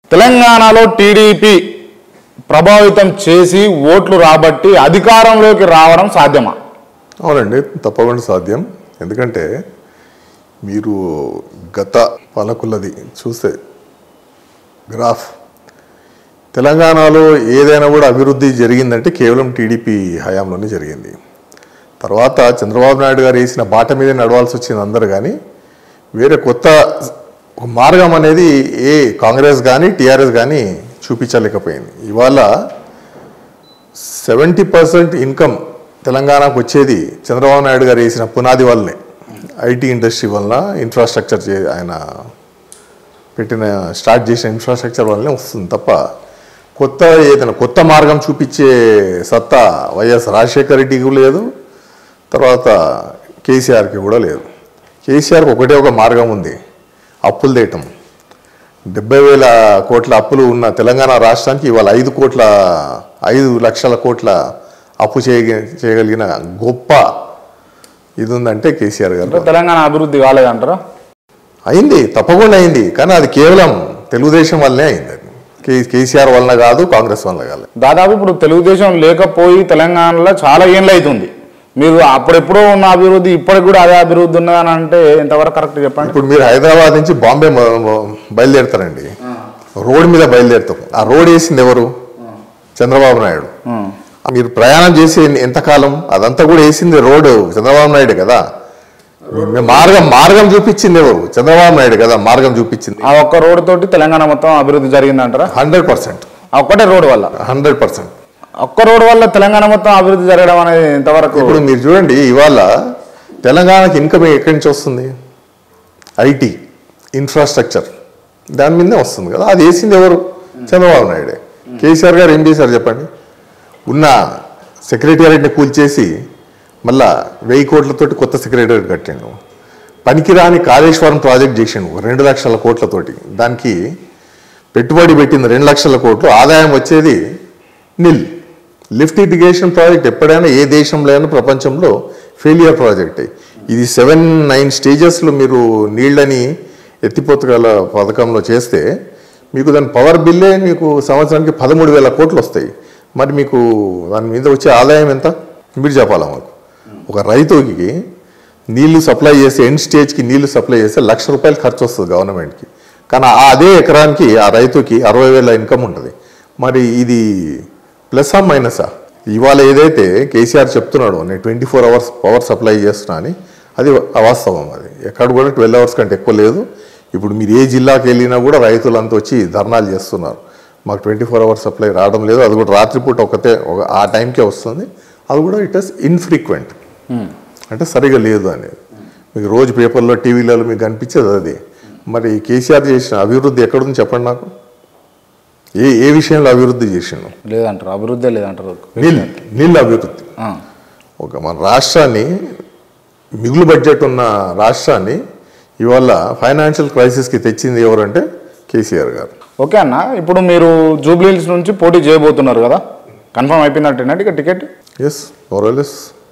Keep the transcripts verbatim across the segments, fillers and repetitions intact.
తెలంగాణలో టీడీపీ ప్రభావితం చేసి ఓట్లు రాబట్టి అధికారంలోకి రావడం సాధ్యమా? అవునండి, తప్పకుండా సాధ్యం. ఎందుకంటే మీరు గత పాలకులది చూస్తే గ్రాఫ్ తెలంగాణలో ఏదైనా కూడా అభివృద్ధి జరిగిందంటే కేవలం టీడీపీ హయాంలోనే జరిగింది. తర్వాత చంద్రబాబు నాయుడు గారు వేసిన బాట మీదే నడవాల్సి వచ్చింది అందరు. కానీ వేరే కొత్త మార్గం అనేది ఏ కాంగ్రెస్ కానీ టీఆర్ఎస్ కానీ చూపించలేకపోయింది. ఇవాళ సెవెంటీ పర్సెంట్ ఇన్కమ్ తెలంగాణకు వచ్చేది చంద్రబాబు నాయుడు గారు వేసిన పునాది వల్లనే, ఐటీ ఇండస్ట్రీ వలన, ఇన్ఫ్రాస్ట్రక్చర్ చే ఆయన పెట్టిన స్టార్ట్ చేసిన ఇన్ఫ్రాస్ట్రక్చర్ వల్లనే వస్తుంది తప్ప కొత్త ఏదైనా కొత్త మార్గం చూపించే సత్తా వైఎస్ రాజశేఖర రెడ్డికి లేదు, తర్వాత కేసీఆర్కి కూడా లేదు. కేసీఆర్కి ఒకటే ఒక మార్గం ఉంది, అప్పులు తీయటం. డెబ్బై వేల కోట్ల అప్పులు ఉన్న తెలంగాణ రాష్ట్రానికి ఇవాళ ఐదు కోట్ల ఐదు లక్షల కోట్ల అప్పు చేయ చేయగలిగిన గొప్ప ఇది ఉందంటే కేసీఆర్ గారు. తెలంగాణ అభివృద్ధి కాలేదంటారా? అయింది, తప్పకుండా అయింది. కానీ అది కేవలం తెలుగుదేశం వల్లనే అయింది. అది కేసీఆర్ వలన కాదు, కాంగ్రెస్ వలన కాదు. దాదాపు ఇప్పుడు తెలుగుదేశం లేకపోయి తెలంగాణలో చాలా ఏళ్ళు అవుతుంది. మీరు అప్పుడెప్పుడో ఉన్న అభివృద్ధి ఇప్పటికి కూడా అదే అభివృద్ధి ఉన్నదని అంటే ఎంతవరకు కరెక్ట్ చెప్పండి? ఇప్పుడు మీరు హైదరాబాద్ నుంచి బాంబే బయలుదేరుతారండి, రోడ్ మీద బయలుదేరుతాం. ఆ రోడ్ వేసింది ఎవరు? చంద్రబాబు నాయుడు. మీరు ప్రయాణం చేసి ఎంతకాలం అదంతా కూడా వేసింది రోడ్డు చంద్రబాబు నాయుడు కదా. మార్గం మార్గం చూపించింది ఎవరు? చంద్రబాబు నాయుడు కదా మార్గం చూపించింది. ఆ ఒక్క రోడ్డు తోటి తెలంగాణ మొత్తం అభివృద్ధి జరిగిందంటారా? హండ్రెడ్ పర్సెంట్ ఆ ఒక్కటే రోడ్డు వల్ల హండ్రెడ్ పర్సెంట్ ఒక్క రోడ్డు వల్ల తెలంగాణ మొత్తం అభివృద్ధి జరగడం అనేది ఎంతవరకు? ఇప్పుడు మీరు చూడండి, ఇవాళ తెలంగాణకి ఇన్కమ్ ఎక్కడి నుంచి వస్తుంది? ఐటీ ఇన్ఫ్రాస్ట్రక్చర్ దాని మీదే వస్తుంది కదా. అది వేసింది ఎవరు? చంద్రబాబు నాయుడే. కేసీఆర్ గారు ఏం చేశారు చెప్పండి? ఉన్న సెక్రటేరియట్ని కూల్చేసి మళ్ళా వెయ్యి కోట్లతోటి కొత్త సెక్రటేరియట్ కట్టిండు. పనికిరాని కాళేశ్వరం ప్రాజెక్ట్ చేసిండు రెండు లక్షల కోట్లతోటి. దానికి పెట్టుబడి పెట్టింది రెండు లక్షల కోట్లు, ఆదాయం వచ్చేది నిల్. లిఫ్ట్ ఇరిగేషన్ ప్రాజెక్ట్ ఎప్పుడైనా ఏ దేశంలో అయినా ప్రపంచంలో ఫెయిలియర్ ప్రాజెక్ట్. ఇది సెవెన్ నైన్ స్టేజెస్లో మీరు నీళ్ళని ఎత్తిపోతగల పథకంలో చేస్తే మీకు దాని పవర్ బిల్లే మీకు సంవత్సరానికి పదమూడు వేల కోట్లు వస్తాయి. మరి మీకు దాని మీద వచ్చే ఆదాయం ఎంత మీరు చెప్పాలా మాకు? ఒక రైతుకి నీళ్లు సప్లై చేస్తే ఎండ్ స్టేజ్కి నీళ్లు సప్లై చేస్తే లక్ష రూపాయలు ఖర్చు వస్తుంది గవర్నమెంట్కి. కానీ అదే ఎకరానికి ఆ రైతుకి అరవై వేల ఇన్కమ్ ఉంటుంది. మరి ఇది ప్లస్సా మైనసా? ఇవాళ ఏదైతే కేసీఆర్ చెప్తున్నాడో నేను twenty four hours power supply చేస్తున్నా అని, అది అవాస్తవం. అది ఎక్కడ కూడా ట్వెల్వ్ అవర్స్ కంటే ఎక్కువ లేదు. ఇప్పుడు మీరు ఏ జిల్లాకి వెళ్ళినా కూడా రైతులంతా వచ్చి ధర్నాలు చేస్తున్నారు, మాకు ట్వంటీ ఫోర్ అవర్స్ సప్లై రావడం లేదు. అది కూడా రాత్రిపూట ఒకటే ఒక ఆ టైంకే వస్తుంది. అది కూడా ఇట్ ఇస్ ఇన్ఫ్రీక్వెంట్, అంటే సరిగా లేదు అనేది. మీకు రోజు పేపర్లో టీవీలలో మీకు కనిపించేది అది. మరి కేసీఆర్ చేసిన అభివృద్ధి ఎక్కడుంది చెప్పండి నాకు? ఏ ఏ విషయంలో అభివృద్ధి చేసిండు? లేదంటారు, అభివృద్ధి లేదంటారు. నీళ్ళు నీళ్ళు అభివృద్ధి. ఒక మన రాష్ట్రాన్ని, మిగులు బడ్జెట్ ఉన్న రాష్ట్రాన్ని ఇవాళ ఫైనాన్షియల్ క్రైసిస్కి తెచ్చింది ఎవరంటే కేసీఆర్ గారు. ఓకే అన్న, ఇప్పుడు మీరు జూబ్లీ హిల్స్ నుంచి పోటీ చేయబోతున్నారు కదా, కన్ఫర్మ్ అయిపోయిందంటేనా ఇక టికెట్? ఎస్, మోరలెస్.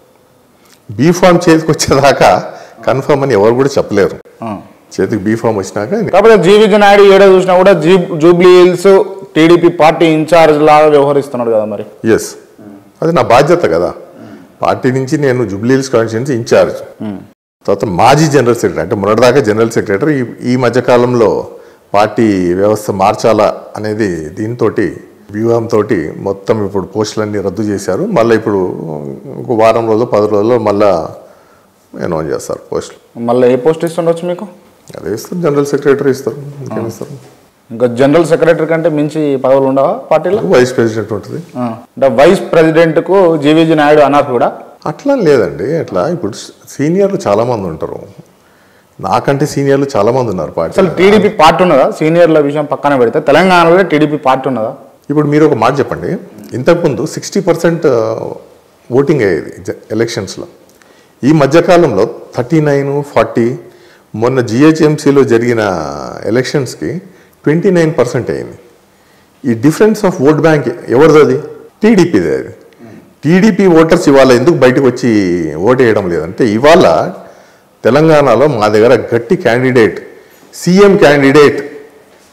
బీ ఫామ్ చేతికి వచ్చేదాకా కన్ఫర్మ్ అని ఎవరు కూడా చెప్పలేరు. చేతికి బీ ఫామ్ వచ్చినాక. కాకపోతే జీవీజీ నాయుడు ఏడా చూసినా కూడా జీ Jubilee Hills TDP party in-charge లాగా వ్యవహరిస్తున్నాడు కదా మరి. ఎస్, అది నా బాధ్యత కదా. పార్టీ నుంచి నేను జూబ్లీ హిల్స్ కాన్స్టిట్యున్సీ ఇన్ఛార్జ్, తర్వాత మాజీ జనరల్ సెక్రటరీ, అంటే మొన్నటిదాకా జనరల్ సెక్రటరీ. ఈ మధ్యకాలంలో పార్టీ వ్యవస్థ మార్చాలా అనేది దీంతో వ్యూహంతో మొత్తం ఇప్పుడు పోస్టులన్నీ రద్దు చేశారు. మళ్ళీ ఇప్పుడు ఇంకో వారం రోజులు పది రోజుల్లో మళ్ళీ అనౌన్స్ చేస్తారు పోస్టులు. మళ్ళీ ఏ పోస్ట్ ఇస్తుండొచ్చు మీకు? అదే ఇస్తారు, జనరల్ సెక్రటరీ ఇస్తారు. ఇంకేం ఇస్తారు? ఇంకా జనరల్ సెక్రటరీ కంటే మించి పదవులు ఉండవా పార్టీలో? వైస్ ప్రెసిడెంట్ ఉంటుంది. అంటే వైస్ ప్రెసిడెంట్కు జీవీజీ నాయుడు అన్నారు కూడా. అట్లా లేదండి, అట్లా ఇప్పుడు సీనియర్లు చాలామంది ఉంటారు, నాకంటే సీనియర్లు చాలామంది ఉన్నారు పార్టీ. అసలు టీడీపీ పార్టీ ఉన్నదా? సీనియర్ల విషయం పక్కన పెడితే తెలంగాణలో టీడీపీ పార్టీ ఉన్నదా? ఇప్పుడు మీరు ఒక మాట చెప్పండి, ఇంతకుముందు సిక్స్టీ పర్సెంట్ ఓటింగ్ అయ్యేది ఎలక్షన్స్లో. ఈ మధ్యకాలంలో థర్టీ నైన్ ఫార్టీ మొన్న జిహెచ్ఎంసీలో జరిగిన ఎలక్షన్స్కి ట్వంటీ నైన్ పర్సెంట్ అయింది. ఈ డిఫరెన్స్ ఆఫ్ ఓట్ బ్యాంక్ ఎవరిది? అది టీడీపీదే. అది టీడీపీ ఓటర్స్ ఇవాళ ఎందుకు బయటకు వచ్చి ఓటు వేయడం లేదంటే, ఇవాళ తెలంగాణలో మా దగ్గర గట్టి క్యాండిడేట్, సీఎం క్యాండిడేట్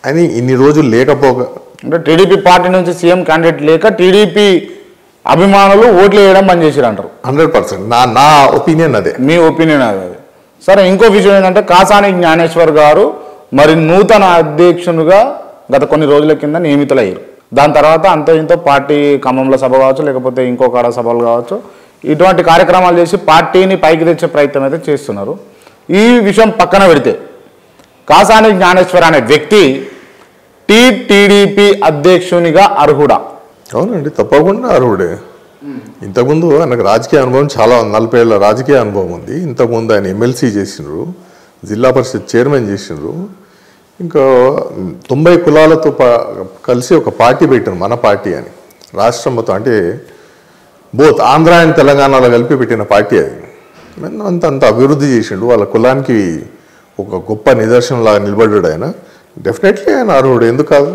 అని ఇన్ని రోజులు లేకపోగా అంటే టీడీపీ పార్టీ నుంచి సీఎం క్యాండిడేట్ లేక టీడీపీ అభిమానులు ఓట్లు వేయడం బంద్ చేసిరు అంటారు. హండ్రెడ్ పర్సెంట్ నా నా ఒపీనియన్ అదే. మీ ఒపీనియన్ అదే. సరే, ఇంకో విషయం ఏంటంటే కాసాని జ్ఞానేశ్వర్ గారు మరి నూతన అధ్యక్షునిగా గత కొన్ని రోజుల కింద నియమితులయ్యారు. దాని తర్వాత అంతో ఇంతో పార్టీ ఖమ్మంలో సభ కావచ్చు, లేకపోతే ఇంకో కాడ సభలు కావచ్చు, ఇటువంటి కార్యక్రమాలు చేసి పార్టీని పైకి తెచ్చే ప్రయత్నం అయితే చేస్తున్నారు. ఈ విషయం పక్కన పెడితే కాసాని జ్ఞానేశ్వర్ అనే వ్యక్తి టీ టీడీపీ అధ్యక్షునిగా అర్హుడా? అవునండి, తప్పకుండా అర్హుడే. ఇంతకుముందు ఆయనకు రాజకీయ అనుభవం చాలా నలభై ఏళ్ళ రాజకీయ అనుభవం ఉంది. ఇంతకుముందు ఆయన ఎమ్మెల్సీ చేసినారు, జిల్లా పరిషత్ చైర్మన్ చేసినారు, ఇంకా తొంభై కులాలతో కలిసి ఒక పార్టీ పెట్టారు, మన పార్టీ అని. రాష్ట్రం మొత్తం అంటే బోత్ ఆంధ్ర అండ్ తెలంగాణలో కలిపి పెట్టిన పార్టీ అది. అంత అంత అభివృద్ధి చేసిండు, వాళ్ళ కులానికి ఒక గొప్ప నిదర్శనంలాగా నిలబడ్డాడు ఆయన. డెఫినెట్లీ ఆయన అర్హుడు, ఎందుకు కాదు,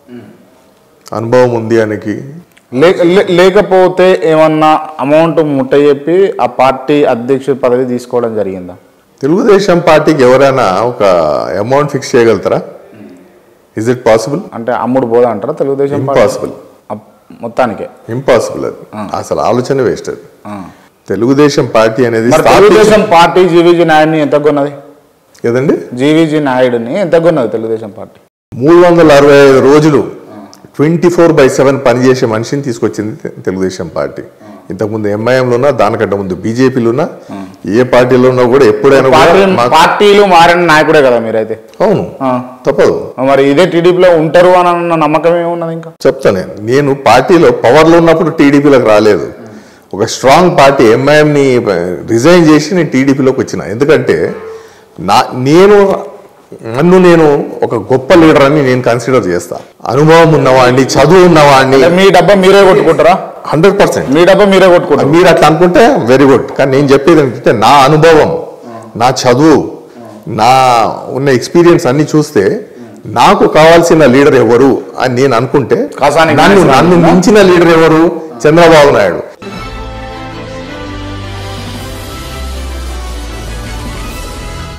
అనుభవం ఉంది ఆయనకి. లేకపోతే ఏమన్నా అమౌంట్ ముట్ట చెప్పి ఆ పార్టీ అధ్యక్షుడి పదవి తీసుకోవడం జరిగిందా? తెలుగుదేశం పార్టీకి ఎవరైనా ఒక అమౌంట్ ఫిక్స్ చేయగలుగుతారా? Is it possible? అంటే అమ్ముడు పోదా అంటారా తెలుగుదేశం? ఇంపాసిబుల్, మొత్తానికే ఇంపాసిబుల్. అది అసలు ఆలోచన వేస్ట్. అది తెలుగుదేశం పార్టీ అనేది. తెలుగుదేశం పార్టీ జీవీజీ నాయుడిని ఎంత కొన్నది కదండి? జీవీజీ నాయుడిని ఎంత కొన్నది తెలుగుదేశం పార్టీ? మూడు వందల అరవై ఐదు రోజులు ట్వంటీ ఫోర్ బై సెవెన్ పనిచేసే మనిషిని తీసుకొచ్చింది తెలుగుదేశం పార్టీ. ఇంతకుముందు ఎంఐఎంలో ఉన్నా, దానికంటే ముందు బీజేపీలో ఉన్నా, ఏ పార్టీలో ఉన్నా కూడా ఎప్పుడైనా పార్టీలు మారిన నాయకుడే కదా మీరైతే. అవును, తప్పదు. మరి ఇదే టీడీపీలో ఉంటారు అని అన్న నమ్మకం ఏమున్నది? ఇంకా చెప్తా నేను నేను పార్టీలో పవర్లో ఉన్నప్పుడు టీడీపీలోకి రాలేదు. ఒక స్ట్రాంగ్ పార్టీ ఎంఐఎంని రిజైన్ చేసి నేను టీడీపీలోకి వచ్చిన. ఎందుకంటే నా నేను నన్ను నేను ఒక గొప్ప లీడర్ అని నేను కన్సిడర్ చేస్తా. అనుభవం ఉన్నవాడిని, చదువు ఉన్నవాడిని. మీ డబ్బా మీరే కొట్టుకుంటారా? హండ్రెడ్ పర్సెంట్ మీ డబ్బా మీరే కొట్టుకుంటారు. మీరు అట్లా అనుకుంటే వెరీ గుడ్. కానీ నేను చెప్పేది ఏంటంటే నా అనుభవం, నా చదువు, నా ఉన్న ఎక్స్పీరియన్స్ అన్ని చూస్తే నాకు కావాల్సిన లీడర్ ఎవరు అని నేను అనుకుంటే నన్ను నన్ను మించిన లీడర్ ఎవరు? చంద్రబాబు నాయుడు.